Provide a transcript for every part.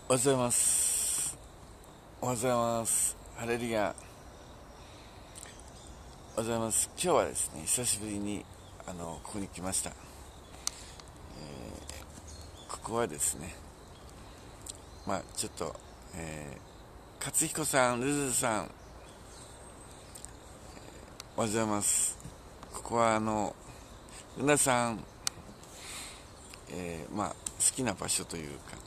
おはようございます。おはようございます。ハレルヤ。おはようございます。今日はですね、久しぶりにここに来ました。ここはですね、ちょっと、勝彦さん、ルズさん、おはようございます。ここはルナさん、好きな場所というか、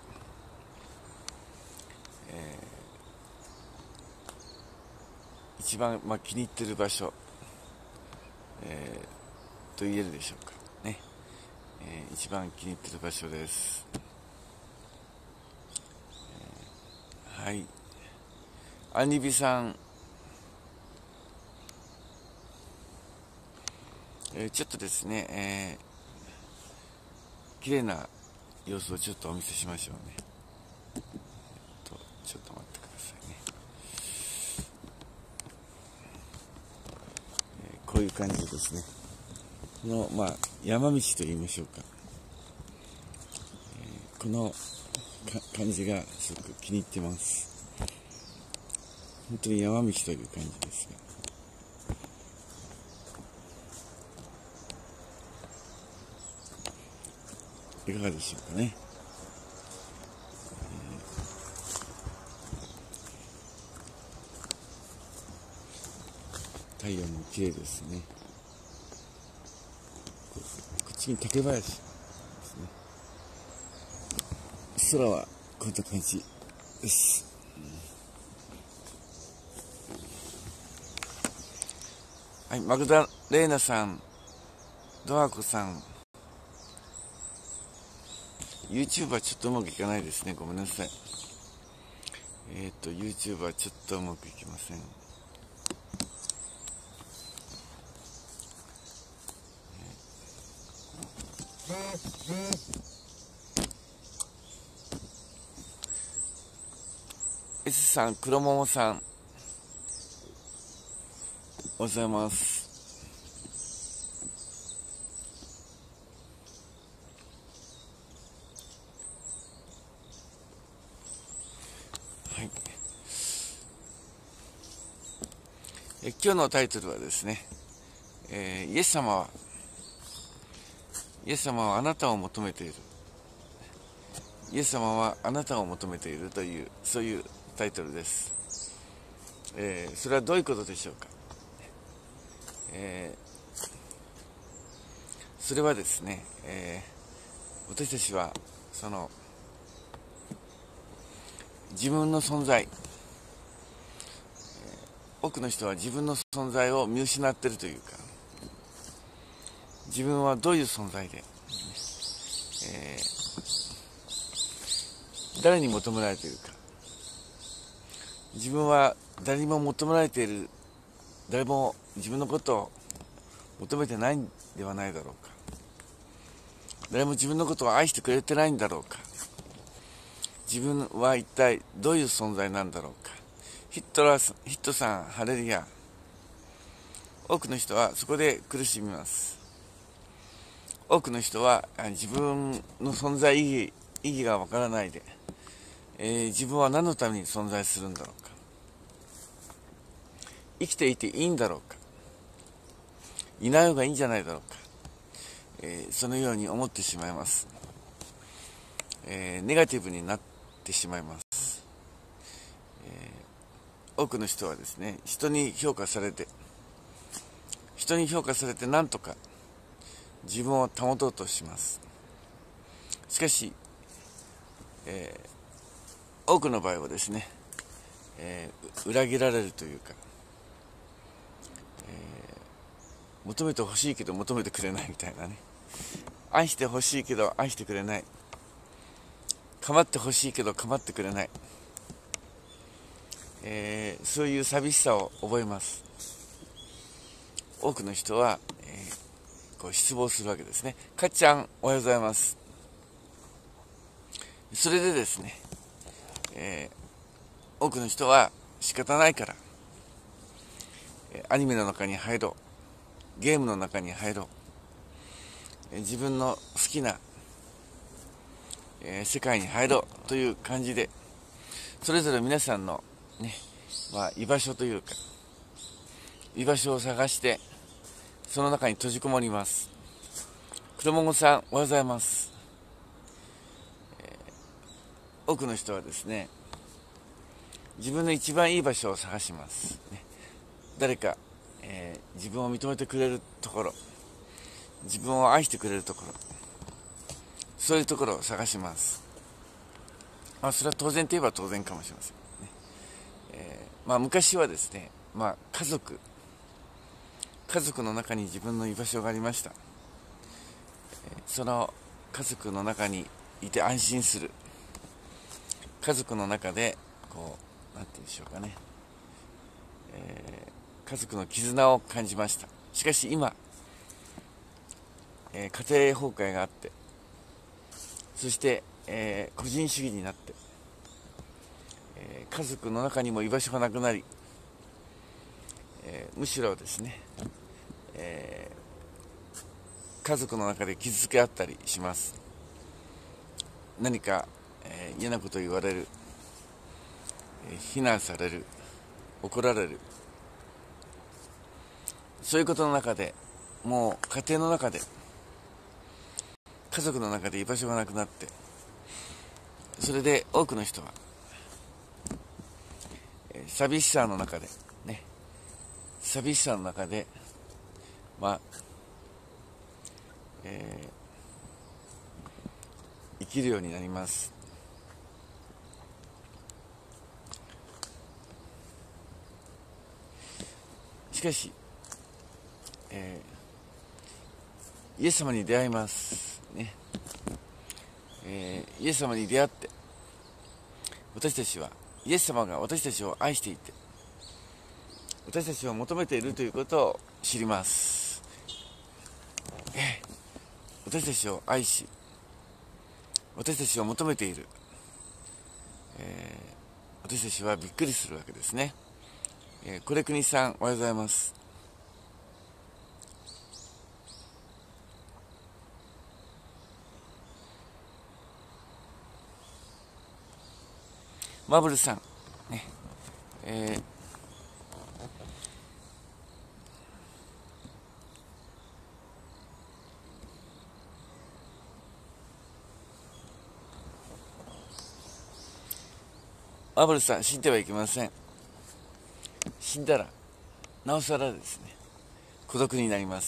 一番、気に入ってる場所、と言えるでしょうかね。一番気に入ってる場所です。はい。アニビさん、ちょっとですね、綺麗な様子をちょっとお見せしましょうね。ちょっと待ってくださいね。こういう感じですね。この山道と言いましょうか。この感じがすごく気に入ってます。本当に山道という感じですが、いかがでしょうかね。太陽も綺麗ですね。こっちに竹林ですね。空はこんな感じです。はい、マグダレーナさん、ドアコさん、YouTube はちょっとうまくいかないですね。ごめんなさい。YouTube はちょっとうまくいきません。S さん、黒桃さん、おはようございます。はい。今日のタイトルはですね、イエス様はあなたを求めている。イエス様はあなたを求めているという、そういうタイトルです。それはどういうことでしょうか。それはですね、私たちは自分の存在、多くの人は自分の存在を見失っているというか、自分はどういう存在で、誰に求められているか、自分は誰にも求められている、誰も自分のことを求めてないんではないだろうか、誰も自分のことを愛してくれてないんだろうか、自分は一体どういう存在なんだろうか。ヒットさん、ハレルヤ。多くの人はそこで苦しみます。多くの人は自分の存在意義がわからないで、自分は何のために存在するんだろうか、生きていていいんだろうか、いない方がいいんじゃないだろうか、そのように思ってしまいます。ネガティブになってしまいます。多くの人はですね、人に評価されて何とか自分を保とうとします。しかし、多くの場合はですね、裏切られるというか、求めてほしいけど求めてくれないみたいなね、愛してほしいけど愛してくれない、構ってほしいけど構ってくれない、そういう寂しさを覚えます。多くの人は、こう失望するわけですね。かっちゃん、おはようございます。それでですね、多くの人は仕方ないから、アニメの中に入ろう、ゲームの中に入ろう、自分の好きな、世界に入ろうという感じで、 それぞれ皆さんのね、居場所というか、居場所を探して、その中に閉じこもります。黒門さん、おはようございます。多くの人はですね、自分の一番いい場所を探します。ね、誰か、自分を認めてくれるところ、自分を愛してくれるところ、そういうところを探します。それは当然といえば当然かもしれませんね。昔はですね、家族の中に自分の居場所がありました。その家族の中にいて安心する。家族の中でなんて言うんでしょうかね、家族の絆を感じました。しかし今、家庭崩壊があって、そして、個人主義になって、家族の中にも居場所がなくなり、むしろですね、家族の中で傷つけ合ったりします。何か、嫌なことを言われる、非難される、怒られる、そういうことの中で、もう家庭の中で、家族の中で居場所がなくなって、それで多くの人は寂しさの中でね、生きるようになります。しかし、イエス様に出会いますね。イエス様に出会って、私たちはイエス様が私たちを愛していて、私たちを求めているということを知ります。私たちを愛し、私たちを求めている、私たちはびっくりするわけですね。これくにさん、おはようございます。マブルさん、ね、マブルさん、死んではいけません。死んだらなおさらですね、孤独になります。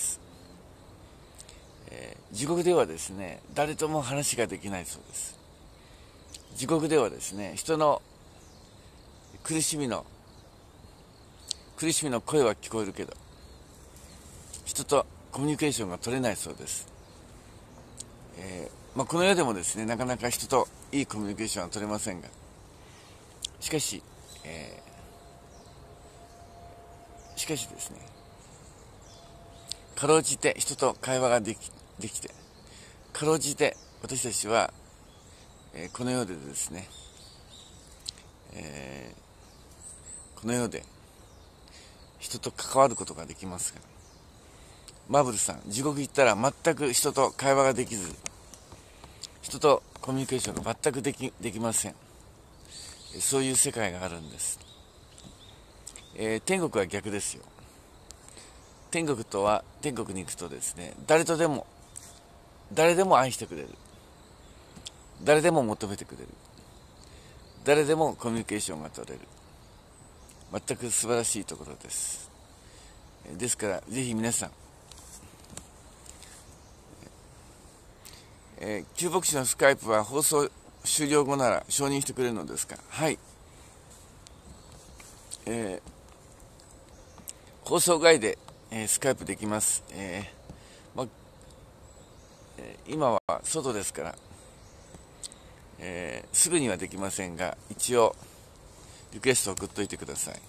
地獄ではですね、誰とも話ができないそうです。地獄ではですね、人の苦しみの声は聞こえるけど、人とコミュニケーションが取れないそうです。この世でもですね、なかなか人といいコミュニケーションは取れませんが、しかしですね、かろうじて人と会話ができて、かろうじて私たちは、この世でですね、この世で人と関わることができますが、マブルさん、地獄行ったら全く人と会話ができず、人とコミュニケーションが全くできません。そういう世界があるんです。天国は逆ですよ。天国とは、天国に行くとですね、誰でも愛してくれる、誰でも求めてくれる、誰でもコミュニケーションが取れる、全く素晴らしいところです。ですからぜひ皆さん、旧牧師のスカイプは放送終了後なら承認してくれるのですか？はい、放送外で、スカイプできます。今は外ですから、すぐにはできませんが、一応リクエストを送っといてください。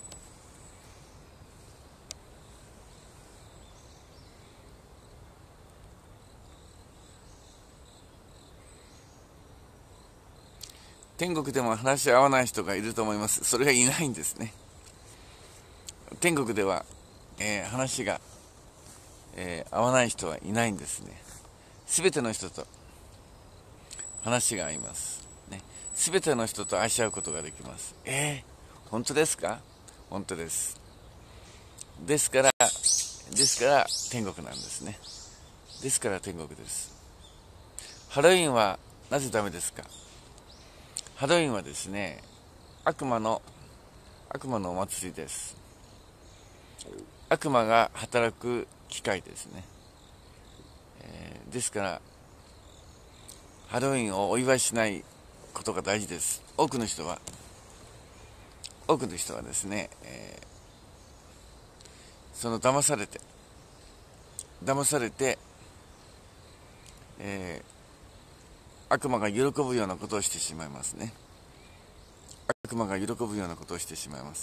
天国でも話し合わない人がいると思います。それがいないんですね。天国では、話が、合わない人はいないんですね。すべての人と話が合います。 ね、全ての人と愛し合うことができます。本当ですか？本当です。ですから天国なんですね。ですから天国です。ハロウィンはなぜダメですか？ハロウィンはですね、悪魔のお祭りです。悪魔が働く機会ですね。ですからハロウィンをお祝いしないことが大事です。多くの人はですね、その騙されて、悪魔が喜ぶようなことをしてしまいますね。悪魔が喜ぶようなことをしてしまいます。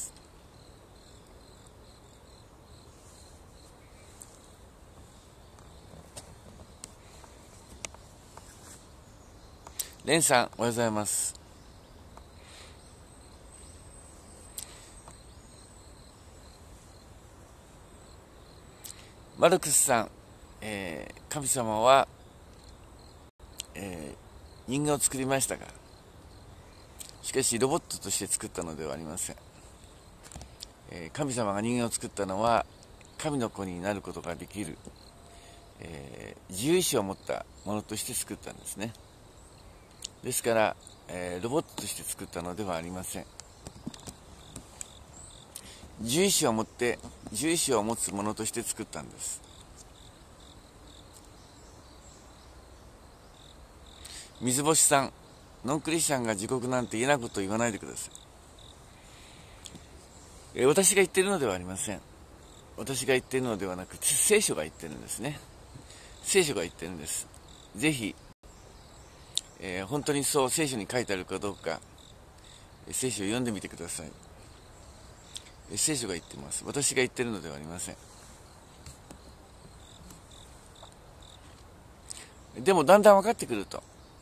レンさん、おはようございます。マルクスさん、神様は、人間を作りましたが、しかしロボットとして作ったのではありません。神様が人間を作ったのは神の子になることができる、自由意志を持ったものとして作ったんですね。ですから、ロボットとして作ったのではありません。自由意志を持つものとして作ったんです。水星さん、ノンクリスチャンが地獄なんて嫌なこと言わないでください。私が言っているのではありません。私が言っているのではなく、聖書が言ってるんですね。聖書が言ってるんです。ぜひ、本当にそう聖書に書いてあるかどうか、聖書を読んでみてください。聖書が言っています。私が言っているのではありません。でもだんだん分かってくると、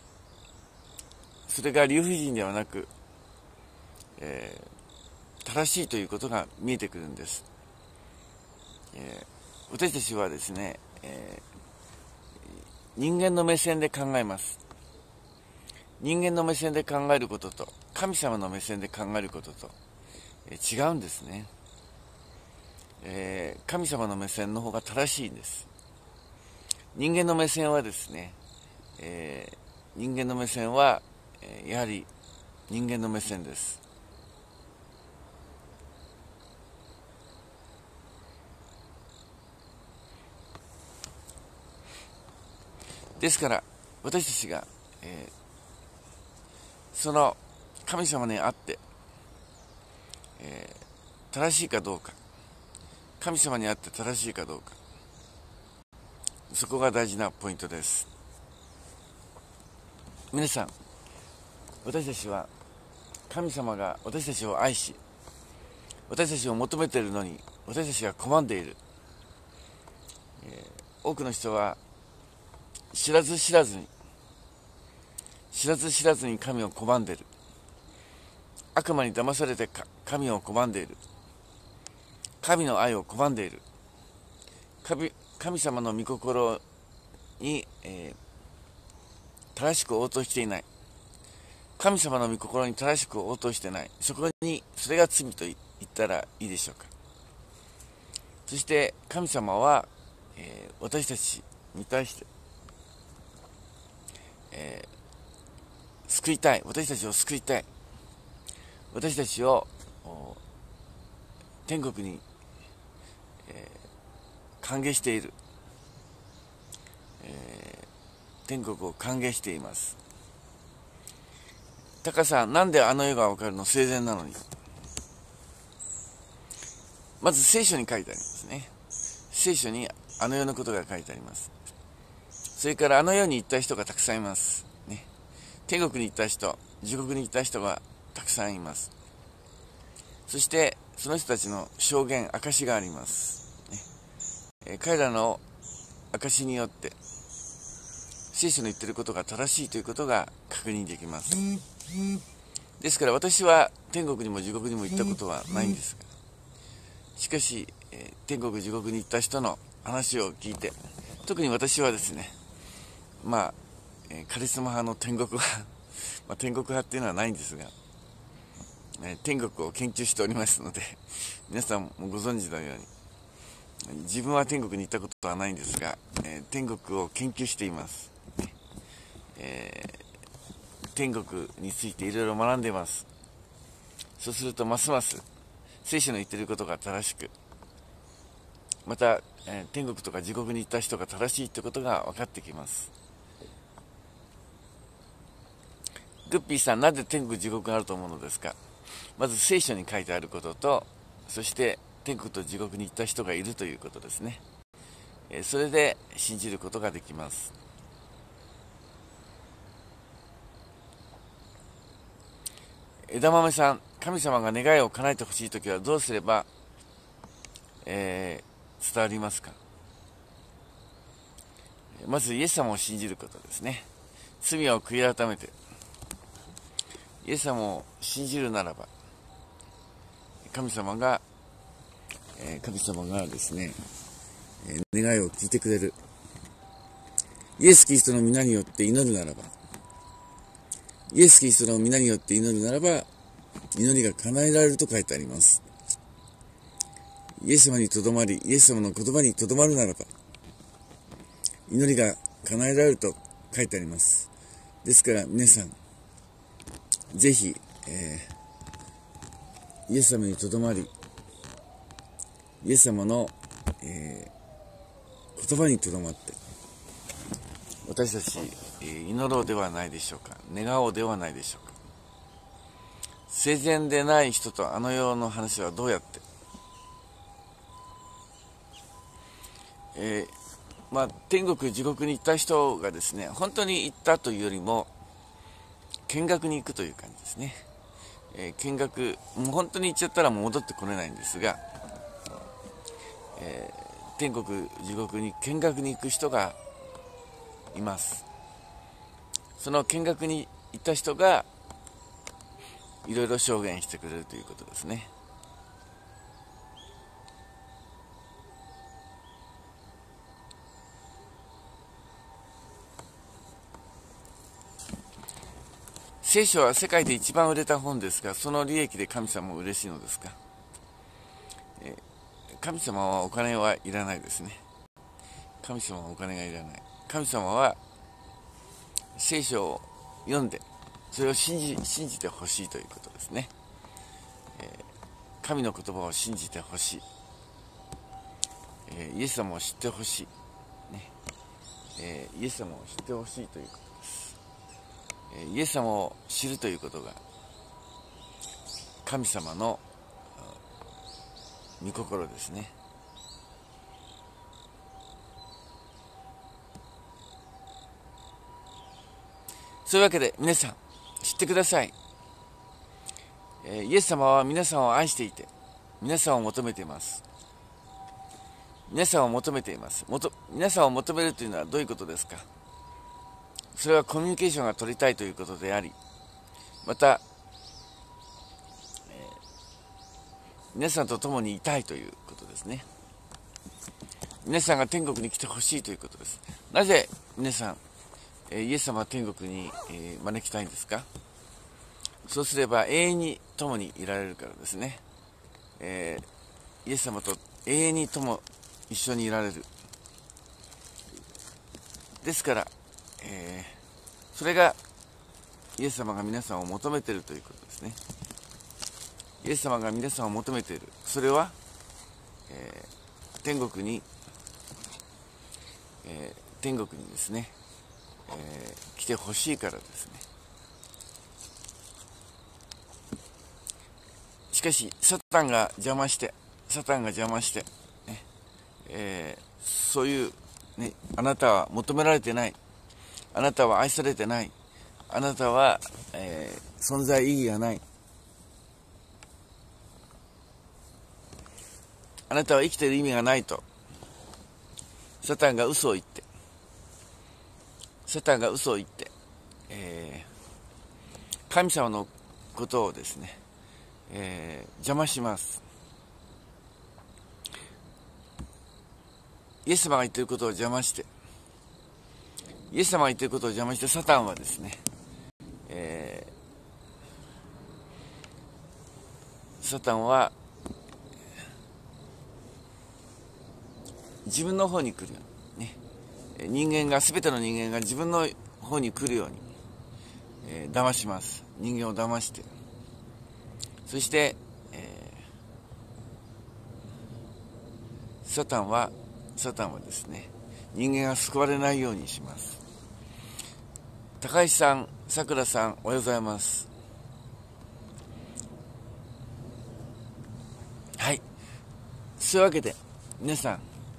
それが理不尽ではなく、正しいということが見えてくるんです。私たちはですね、人間の目線で考えます。人間の目線で考えることと神様の目線で考えることと、違うんですね。神様の目線の方が正しいんです。人間の目線はですね、やはり人間の目線です。ですから私たちが、その神様にあって、正しいかどうか、神様にあって正しいかどうか、そこが大事なポイントです。皆さん、私たちは神様が私たちを愛し、私たちを求めているのに私たちが拒んでいる。多くの人は知らず知らずに神を拒んでいる。悪魔に騙されて神を拒んでいる。神の愛を拒んでいる。神様の御心に、正しく応答していない。神様の御心に正しく応答していない。それが罪と言ったらいいでしょうか。そして神様は、私たちに対して、救いたい。私たちを救いたい。私たちを天国に、歓迎している。天国を歓迎しています。タカさん、なんであの世がわかるの？生前なのに。まず聖書に書いてありますね。聖書にあの世のことが書いてあります。それからあの世に行った人がたくさんいます、ね。天国に行った人、地獄に行った人がたくさんいます。そしてその人たちの証言、証があります、ね。彼らの証によって聖書の言っていることが正しいということが確認できます。ですから私は天国にも地獄にも行ったことはないんですが、しかし、天国地獄に行った人の話を聞いて、特に私はですね、カリスマ派の天国派天国派っていうのはないんですが、天国を研究しておりますので、皆さんもご存知のように、自分は天国に行ったことはないんですが、天国を研究しています。天国についていろいろ学んでいます。そうするとますます聖書の言っていることが正しく、また、天国とか地獄に行った人が正しいということが分かってきます。グッピーさん、なぜ天国地獄があると思うのですか？まず聖書に書いてあることと、そして天国と地獄に行った人がいるということですね。それで信じることができます。枝豆さん、神様が願いを叶えてほしいときはどうすれば、伝わりますか？まずイエス様を信じることですね。罪を悔い改めてイエス様を信じるならば、神様がですね、願いを聞いてくれる。イエス・キリストの皆によって祈るならば、イエス・キリストの皆によって祈るならば、祈りが叶えられると書いてあります。イエス様にとどまり、イエス様の言葉にとどまるならば、祈りが叶えられると書いてあります。ですから皆さん、ぜひ、イエス様にとどまり、イエス様の、言葉にとどまって、私たち、祈ろうではないでしょうか。願おうではないでしょうか。生前でない人とあの世の話はどうやって、天国地獄に行った人がですね、本当に行ったというよりも見学に行くという感じですね。見学、もう本当に行っちゃったらもう戻ってこれないんですが、天国地獄に見学に行く人がいます。その見学に行った人がいろいろ証言してくれるということですね。聖書は世界で一番売れた本ですが、その利益で神様も嬉しいのですか？神様はお金はいらないですね。神様はお金がいらない。神様は聖書を読んで、それを信じてほしいということですね。神の言葉を信じてほしい。イエス様を知ってほしい、ね。イエス様を知ってほしいということです。イエス様を知るということが神様の御心ですね。そういうわけで皆さん知ってください。イエス様は皆さんを愛していて、皆さんを求めています。皆さんを求めています。皆さんを求めるというのはどういうことですか？それはコミュニケーションが取りたいということであり、また、皆さんと共にいたいということですね。皆さんが天国に来てほしいということです。なぜ皆さん、イエス様は天国に、招きたいんですか？そうすれば永遠に共にいられるからですね。イエス様と永遠に一緒にいられる。ですから、それがイエス様が皆さんを求めているということですね。イエス様が皆さんを求めている。それは、天国にですね、来てほしいからですね。しかしサタンが邪魔して、ね、そういう、ね、あなたは求められてない、あなたは愛されてない、あなたは、存在意義がない、あなたは生きている意味がないとサタンが嘘を言って、神様のことをですね、邪魔します。イエス様が言っていることを邪魔して、サタンはですね、 サタンは自分の方に来るように、ね、全ての人間が自分の方に来るように、騙します。人間を騙して、そして、サタンはですね、人間が救われないようにします。高橋さん、さくらさん、おはようございます。はい、そういうわけで皆さん、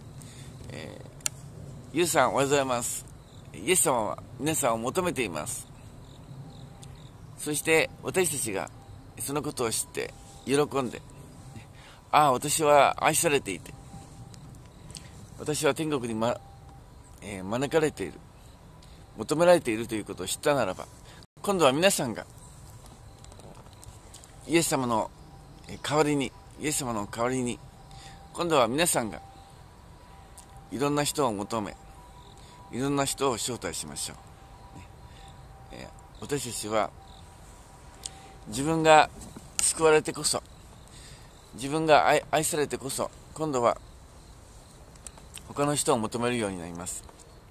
ゆうさん、おはようございます。イエス様は皆さんを求めています。そして私たちがそのことを知って喜んで、ああ、私は愛されていて、私は天国に、招かれている、求められているということを知ったならば、今度は皆さんがイエス様の代わりに、今度は皆さんがいろんな人を求め、いろんな人を招待しましょう。私たちは自分が救われてこそ、自分が 愛されてこそ、今度は他の人を求めるようになります。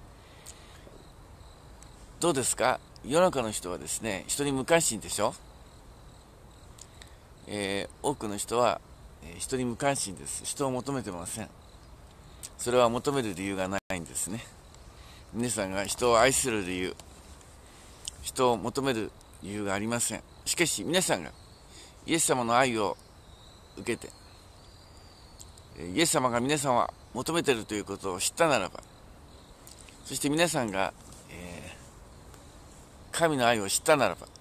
どうですか？世の中の人はですね、人に無関心でしょ。多くの人は人に無関心です。人を求めてません。それは求める理由がないんですね。皆さんが人を愛する理由、人を求める理由がありません。しかし皆さんがイエス様の愛を受けて、イエス様が皆さんは求めているということを知ったならば、そして皆さんが、神の愛を知ったならば、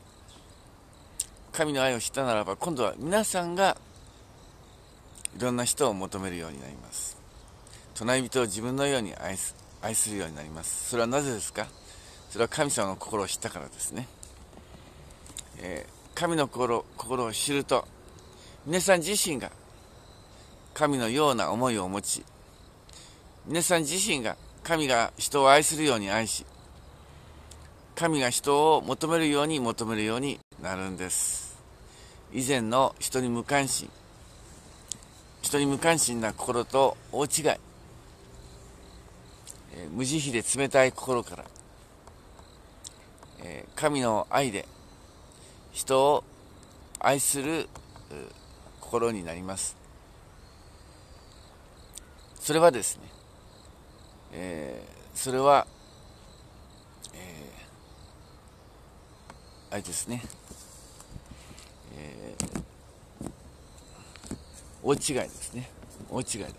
今度は皆さんがいろんな人を求めるようになります。隣人を自分のように愛するようになります。それはなぜですか？それは神様の心を知ったからですね。神の心を知ると、皆さん自身が神のような思いを持ち、皆さん自身が神が人を愛するように愛し、神が人を求めるようになるんです。以前の人に無関心な心と大違い、無慈悲で冷たい心から、神の愛で人を愛する心になります。それはですね、あれですね、大違いですね。大違いです。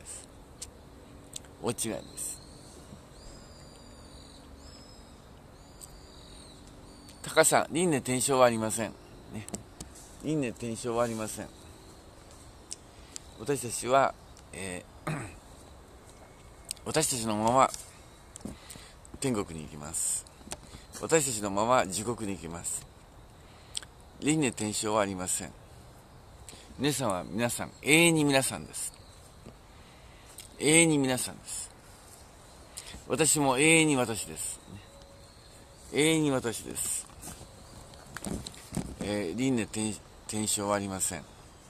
高さん、輪廻転生はありません。ね、輪廻転生はありません。私たちは、私たちのまま天国に行きます。私たちのまま地獄に行きます。輪廻転生はありません。皆さんは永遠に皆さんです。私も永遠に私です。輪廻転生はありません。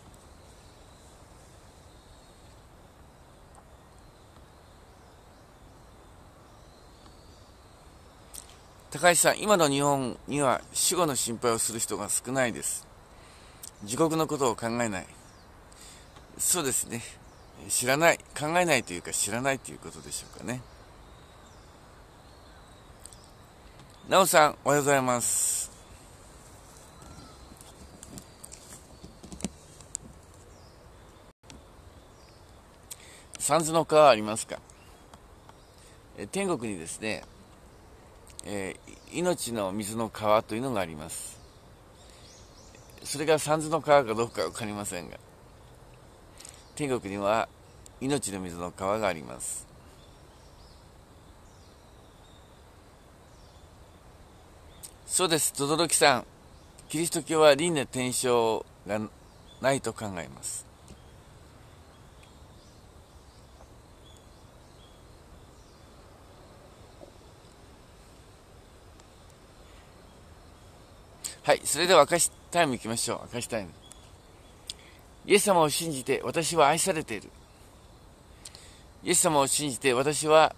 高橋さん、今の日本には死後の心配をする人が少ないです。地獄のことを考えない。そうですね。考えないというか知らないということでしょうかね。なおさん、おはようございます。三途の川ありますか？天国にですね、命の水の川というのがあります。それが三途の川かどうか分かりませんが、天国には命の水の川があります。そうです、轟さん、キリスト教は輪廻転生がないと考えます。 はい、それでは証しタイムいきましょう。証しタイム。イエス様を信じて私は愛されている。イエス様を信じて私は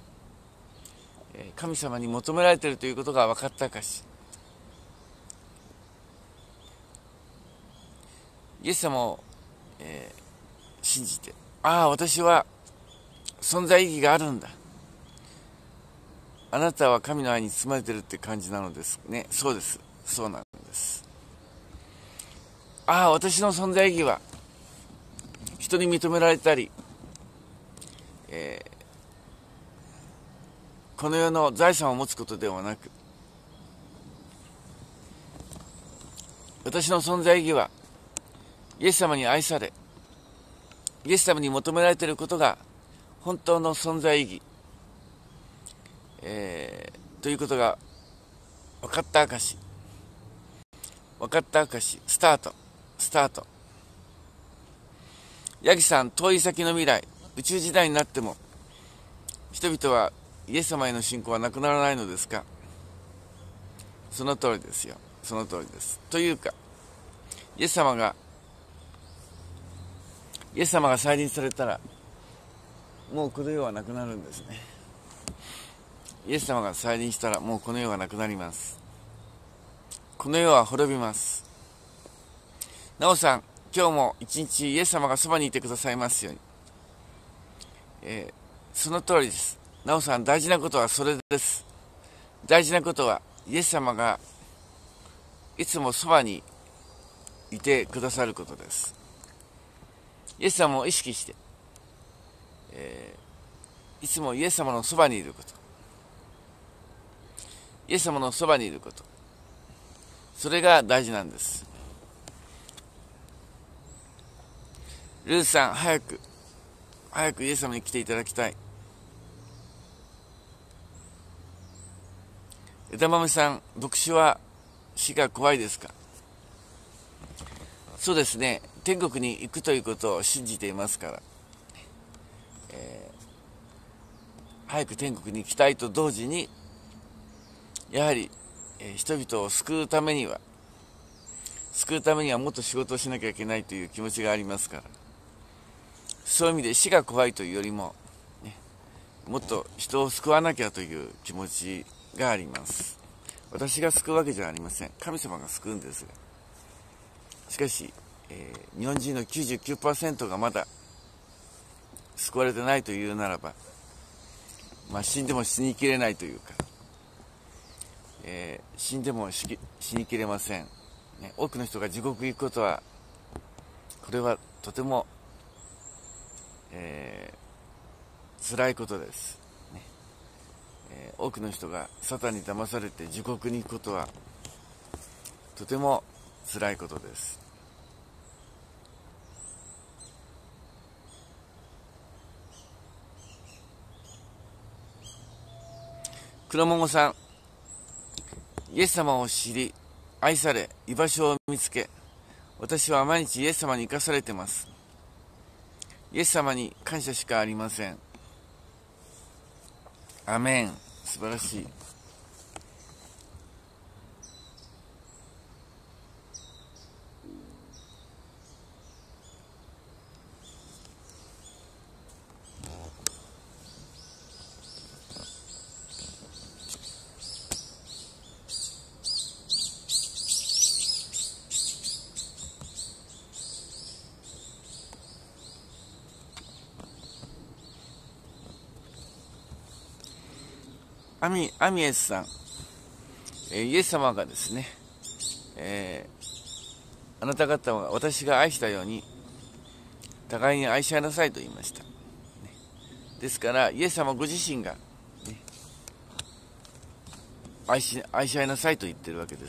神様に求められているということが分かった証。イエス様を、信じて、ああ、私は存在意義があるんだ。あなたは神の愛に包まれているって感じなのですね。そうです。そうなんです。ああ、私の存在意義は人に認められたり、この世の財産を持つことではなく、私の存在意義はイエス様に愛され、イエス様に求められていることが本当の存在意義、ということが分かった証。分かった証。スタート。スタート。ヤギさん、遠い先の未来、宇宙時代になっても人々はイエス様への信仰はなくならないのですか？その通りですよ。その通りです。というか、イエス様が再臨されたら、もうこの世はなくなるんですね。イエス様が再臨したら、もうこの世はなくなります。この世は滅びます。なおさん、今日も一日イエス様がそばにいてくださいますように。その通りです。なおさん、大事なことはそれです。大事なことは、イエス様がいつもそばにいてくださることです。イエス様を意識して、いつもイエス様のそばにいること。イエス様のそばにいること。それが大事なんです。ルーさん、早くイエス様に来ていただきたい。枝豆さん、牧師は死が怖いですか？そうですね。天国に行くということを信じていますから、早く天国に行きたいと同時に、やはり、人々を救うためにはもっと仕事をしなきゃいけないという気持ちがありますから、そういう意味で死が怖いというよりも、ね、もっと人を救わなきゃという気持ちがあります。私が救うわけじゃありません。神様が救うんですが、しかし、日本人の 99% がまだ救われてないというならば、死んでも死にきれないというか、死んでも死にきれません、ね。多くの人が地獄に行くことは、これはとても、辛いことです、ね。多くの人がサタンに騙されて地獄に行くことはとても辛いことです。黒桃さん、イエス様を知り、愛され、居場所を見つけ、私は毎日イエス様に生かされています。イエス様に感謝しかありません。アメン。素晴らしい。アミエスさん、イエス様がですね、あなた方は私が愛したように互いに愛し合いなさいと言いました。ですからイエス様ご自身が、ね、愛し合いなさいと言ってるわけです。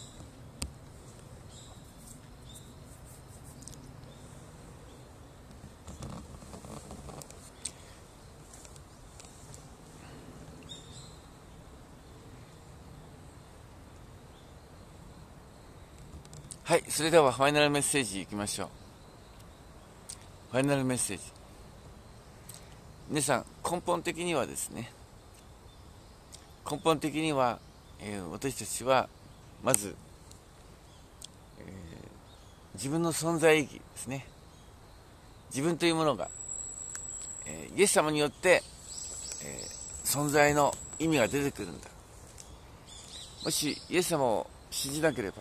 はい、それではファイナルメッセージいきましょう。ファイナルメッセージ。皆さん、根本的にはですね、私たちはまず自分の存在意義ですね。自分というものが、イエス様によって、存在の意味が出てくるんだ。もしイエス様を信じなけれ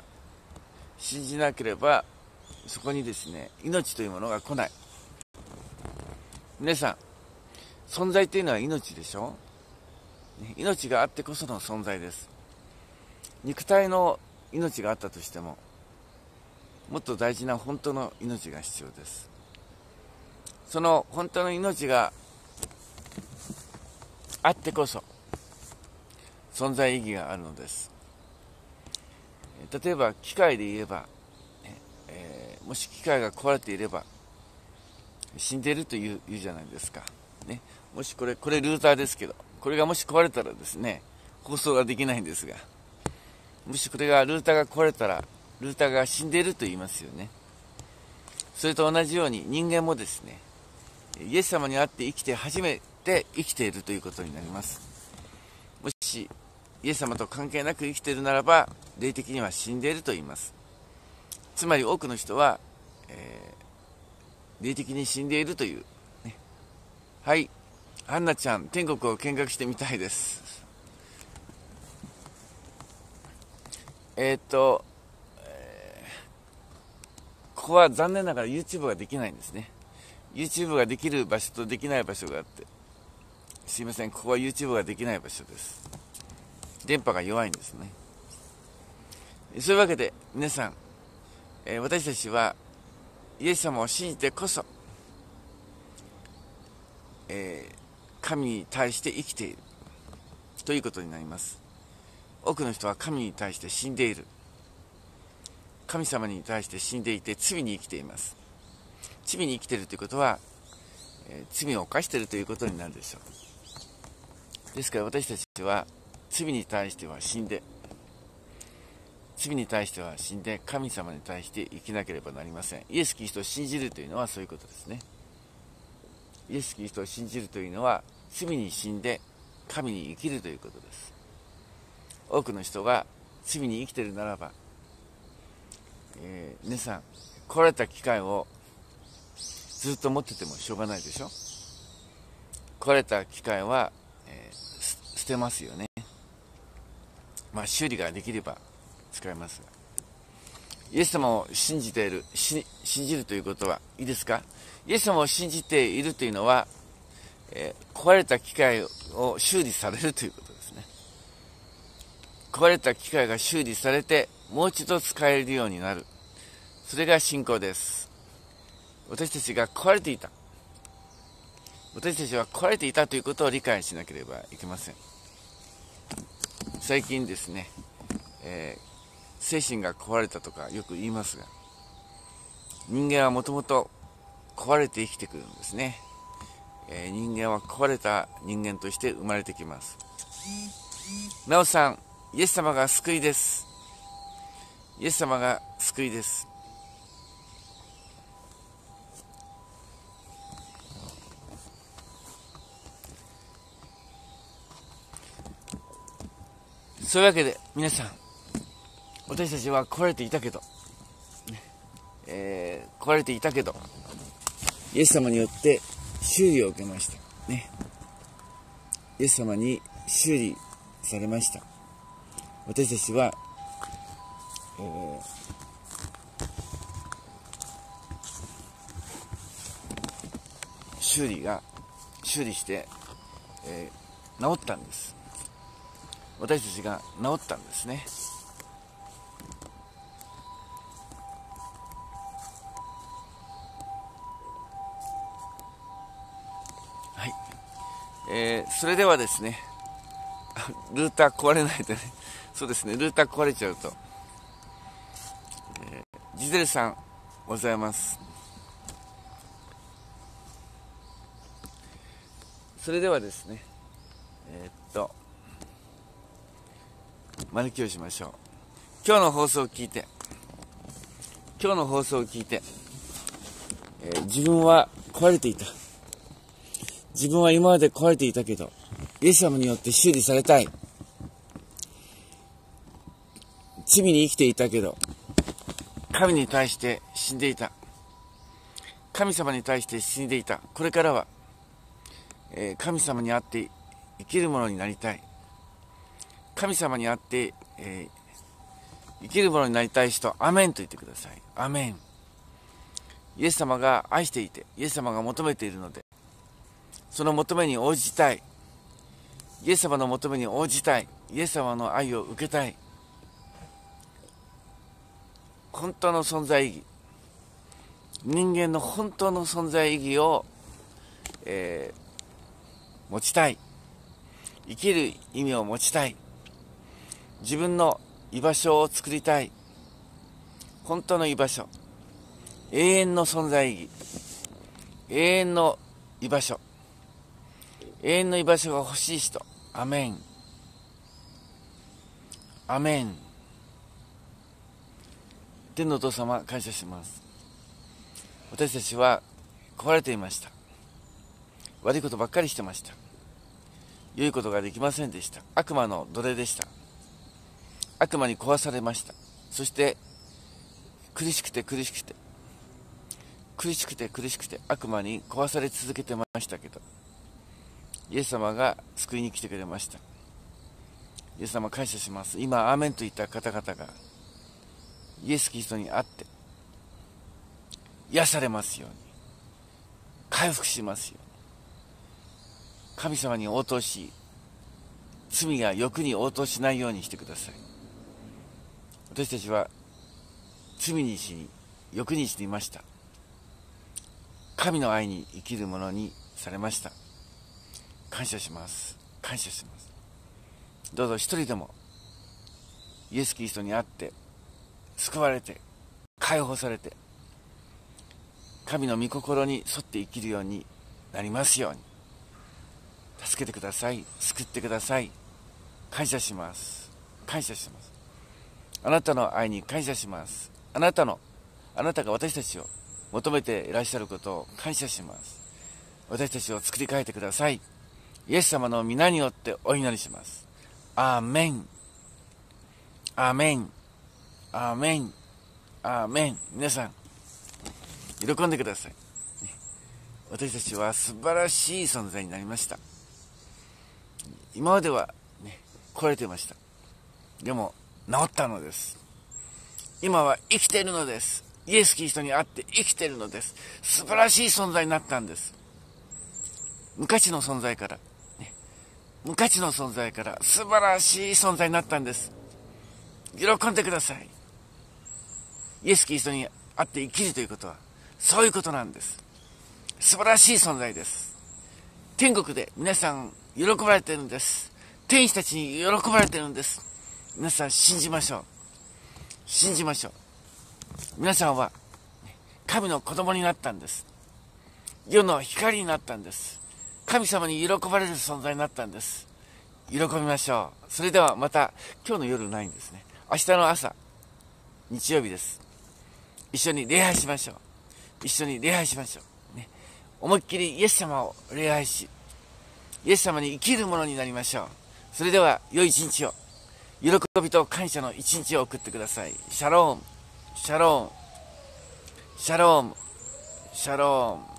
ばそこにですね、命というものが来ない。皆さん、存在というのは命でしょ。命があってこその存在です。肉体の命があったとしても、もっと大事な本当の命が必要です。その本当の命があってこそ存在意義があるのです。例えば機械で言えば、もし機械が壊れていれば死んでいると言うじゃないですか、ね、もしこれルーターですけど、これがもし壊れたらですね、放送ができないんですが、もしこれがルーターが壊れたらルーターが死んでいると言いますよね。それと同じように人間もですね、イエス様に会って生きて初めて生きているということになります。もしイエス様と関係なく生きているならば、霊的には死んでいると言います。つまり多くの人は、霊的に死んでいるという、ね、はい、ハンナちゃん、天国を見学してみたいです。ここは残念ながら YouTube ができないんですね。YouTube ができる場所とできない場所があって、すいません、ここは YouTube ができない場所です。電波が弱いんですね。そういうわけで皆さん、私たちはイエス様を信じてこそ、神に対して生きているということになります。多くの人は神に対して死んでいる。神様に対して死んでいて罪に生きています。罪に生きているということは、罪を犯しているということになるでしょう。ですから私たちは罪に対しては死んで、神様に対して生きなければなりません。イエス・キリストを信じるというのはそういうことですね。イエス・キリストを信じるというのは、罪に死んで神に生きるということです。多くの人が罪に生きているならば、皆さん、壊れた機械をずっと持っててもしょうがないでしょ。壊れた機械は、捨てますよね。修理ができれば使えますが、イエス様を信じるということはいいですか。イエス様を信じているというのは、壊れた機械を修理されるということですね。壊れた機械が修理されてもう一度使えるようになる。それが信仰です。私たちは壊れていたということを理解しなければいけません。最近ですね、精神が壊れたとかよく言いますが、人間はもともと壊れて生きてくるんですね。人間は壊れた人間として生まれてきます。なおさん、イエス様が救いです。イエス様が救いです。そういうわけで皆さん、私たちは壊れていたけど、イエス様によって修理を受けましたね。イエス様に修理されました。私たちは、修理して、治ったんです。私たちが治ったんですね。はい、それではですね、ルーター壊れないでね。そうですね、ルーター壊れちゃうと、ジゼルさんございます。それではですね、丸記をしましょう。今日の放送を聞いて、自分は壊れていた。自分は今まで壊れていたけど、イエス様によって修理されたい。罪に生きていたけど、 神に対して死んでいた。神様に対して死んでいた。これからは、神様にあって生きるものになりたい。神様にあって、生きるものになりたい人、アメンと言ってください。アメン。イエス様が愛していて、イエス様が求めているので、その求めに応じたい。イエス様の求めに応じたい。イエス様の愛を受けたい。本当の存在意義、人間の本当の存在意義を、持ちたい。生きる意味を持ちたい。自分の居場所を作りたい。本当の居場所、永遠の存在意義、永遠の居場所、永遠の居場所が欲しい人、アメン、アメン。天のお父様、感謝します。私たちは壊れていました。悪いことばっかりしてました。良いことができませんでした。悪魔の奴隷でした。悪魔に壊されました。そして苦しくて苦しくて苦しくて苦しくて悪魔に壊され続けてましたけど、イエス様が救いに来てくれました。イエス様、感謝します。今アーメンと言った方々がイエス・キリストにあって癒されますように、回復しますように、神様に応答し、罪や欲に応答しないようにしてください。私たちは罪に死に、欲に死にました。神の愛に生きるものにされました。感謝します。感謝します。どうぞ一人でもイエス・キリストにあって救われて解放されて、神の御心に沿って生きるようになりますように。助けてください。救ってください。感謝します。感謝します。あなたの愛に感謝します。あなたが私たちを求めていらっしゃることを感謝します。私たちを作り変えてください。イエス様の皆によってお祈りします。アーメン。アーメン。アーメン。アーメン。皆さん、喜んでください。私たちは素晴らしい存在になりました。今までは、壊れていました。でも治ったのです。今は生きているのです。イエス・キリストにあって生きているのです。素晴らしい存在になったんです。無価値の存在から、無価値の存在から素晴らしい存在になったんです。喜んでください。イエス・キリストにあって生きるということはそういうことなんです。素晴らしい存在です。天国で皆さん喜ばれているんです。天使たちに喜ばれているんです。皆さん信じましょう。信じましょう。皆さんは神の子供になったんです。世の光になったんです。神様に喜ばれる存在になったんです。喜びましょう。それではまた、今日の夜ないんですね。明日の朝、日曜日です。一緒に礼拝しましょう。一緒に礼拝しましょう。思いっきりイエス様を礼拝し、イエス様に生きるものになりましょう。それでは良い一日を、喜びと感謝の一日を送ってください。シャローム、シャローム、シャローム、シャローム。